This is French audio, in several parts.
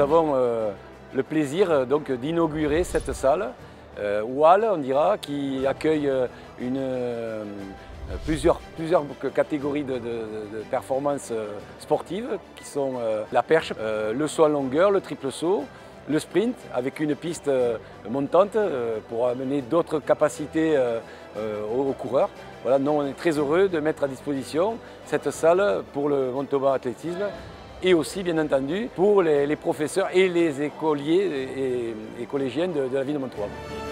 avons le plaisir donc d'inaugurer cette salle, Wall, on dira, qui accueille plusieurs catégories de performances sportives, qui sont la perche, le saut en longueur, le triple saut, le sprint, avec une piste montante pour amener d'autres capacités aux coureurs. Voilà, nous, on est très heureux de mettre à disposition cette salle pour le Montauban Athlétisme et aussi, bien entendu, pour les professeurs et les écoliers et collégiennes de la ville de Montauban.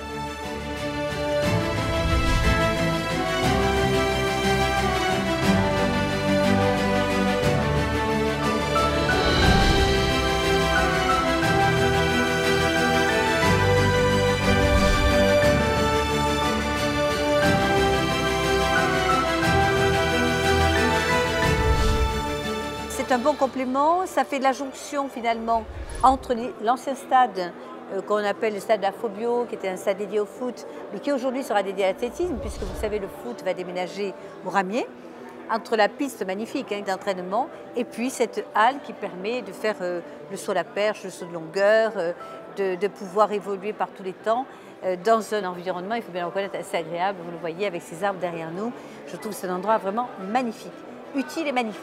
C'est un bon complément, ça fait la jonction finalement entre l'ancien stade qu'on appelle le stade de la Fobio, qui était un stade dédié au foot, mais qui aujourd'hui sera dédié à l'athlétisme, puisque vous savez le foot va déménager au Ramier, entre la piste magnifique d'entraînement et puis cette halle qui permet de faire le saut à la perche, le saut de longueur, de pouvoir évoluer par tous les temps dans un environnement, il faut bien le reconnaître, assez agréable, vous le voyez avec ces arbres derrière nous. Je trouve que c'est un endroit vraiment magnifique, utile et magnifique.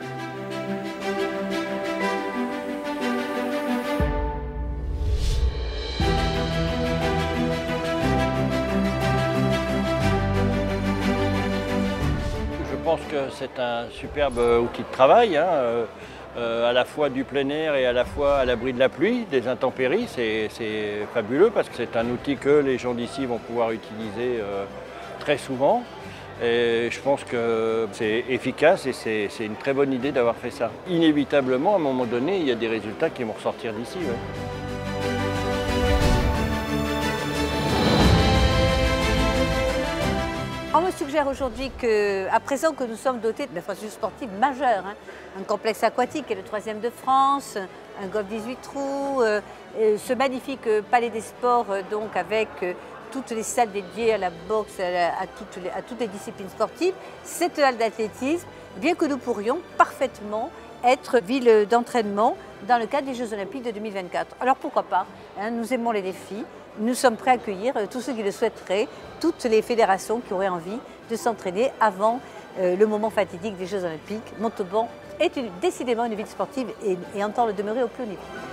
Je pense que c'est un superbe outil de travail, à la fois du plein air et à la fois à l'abri de la pluie, des intempéries. C'est fabuleux parce que c'est un outil que les gens d'ici vont pouvoir utiliser très souvent. Et je pense que c'est efficace et c'est une très bonne idée d'avoir fait ça. Inévitablement, à un moment donné, il y a des résultats qui vont ressortir d'ici. Ouais. On me suggère aujourd'hui qu'à présent que nous sommes dotés d'infrastructures sportives majeures, un complexe aquatique qui est le 3e de France, un golf 18 trous, ce magnifique palais des sports donc avec toutes les salles dédiées à la boxe, à toutes les disciplines sportives, cette halle d'athlétisme, bien que nous pourrions parfaitement être ville d'entraînement dans le cadre des Jeux Olympiques de 2024. Alors pourquoi pas, nous aimons les défis, nous sommes prêts à accueillir tous ceux qui le souhaiteraient, toutes les fédérations qui auraient envie de s'entraîner avant le moment fatidique des Jeux Olympiques. Montauban est décidément une ville sportive et entend le demeurer au plus haut niveau.